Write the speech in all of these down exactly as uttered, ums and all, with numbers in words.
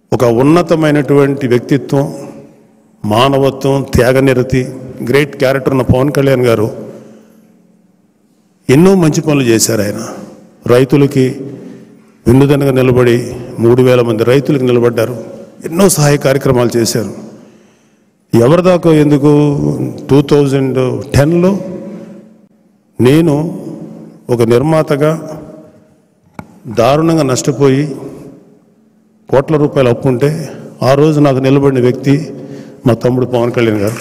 ఒక ఉన్నతమైనటువంటి వ్యక్తిత్వం, మానవత్వం, త్యాగనిరతి, గ్రేట్ క్యారెక్టర్ ఉన్న పవన్ కళ్యాణ్ గారు ఎన్నో మంచి పనులు చేశారు. ఆయన రైతులకి వెన్నుదన్నుగా నిలబడి మూడు వేల మంది రైతులకు నిలబడ్డారు. ఎన్నో సహాయ కార్యక్రమాలు చేశారు. ఎవరిదాకా ఎందుకు టూ థౌజండ్ టెన్లో నేను ఒక నిర్మాతగా దారుణంగా నష్టపోయి కోట్ల రూపాయలు అప్పు ఉంటే ఆ రోజు నాకు నిలబడిన వ్యక్తి మా తమ్ముడు పవన్ కళ్యాణ్ గారు.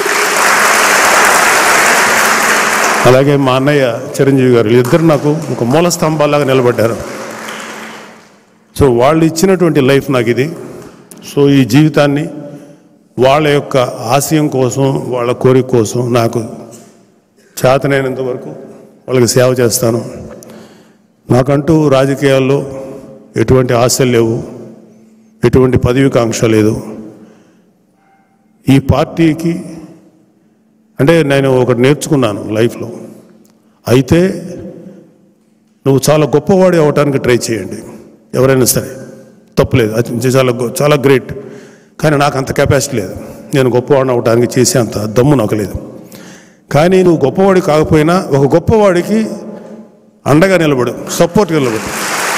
అలాగే మా అన్నయ్య చిరంజీవి గారు, ఇద్దరు నాకు ఒక మూల స్తంభాలాగా నిలబడ్డారు. సో వాళ్ళు ఇచ్చినటువంటి లైఫ్ నాకు ఇది. సో ఈ జీవితాన్ని వాళ్ళ యొక్క ఆశయం కోసం, వాళ్ళ కోరిక కోసం నాకు చేతనైనంత వరకు వాళ్ళకి సేవ చేస్తాను. నాకంటూ రాజకీయాల్లో ఎటువంటి ఆశలు లేవు, ఎటువంటి పదవికాంక్ష లేదు. ఈ పార్టీకి అంటే నేను ఒకటి నేర్చుకున్నాను లైఫ్లో, అయితే నువ్వు చాలా గొప్పవాడి అవ్వటానికి ట్రై చేయండి ఎవరైనా సరే, తప్పులేదు, అది చాలా చాలా గ్రేట్. కానీ నాకు అంత కెపాసిటీ లేదు, నేను గొప్పవాడిని అవ్వటానికి చేసే అంత దమ్ము నాకు లేదు. కానీ నువ్వు గొప్పవాడి కాకపోయినా ఒక గొప్పవాడికి అండగా నిలబడు, సపోర్ట్గా నిలబడు.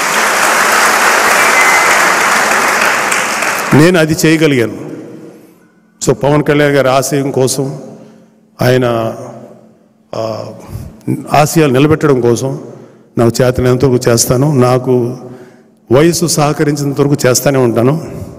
నేను అది చేయగలిగాను. సో పవన్ కళ్యాణ్ గారి ఆశయం కోసం, ఆయన ఆశయాలు నిలబెట్టడం కోసం నాకు చేతనంత వరకు చేస్తాను. నాకు వయసు సహకరించినంత వరకు చేస్తూనే ఉంటాను.